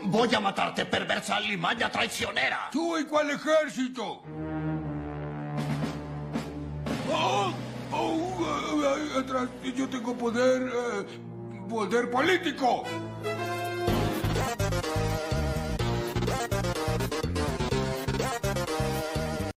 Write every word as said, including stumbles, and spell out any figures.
Voy a matarte, perversa alimaña traicionera. ¿Tú y cuál ejército? ¡Oh! ¡Oh! Atrás, yo tengo poder... Eh, poder político.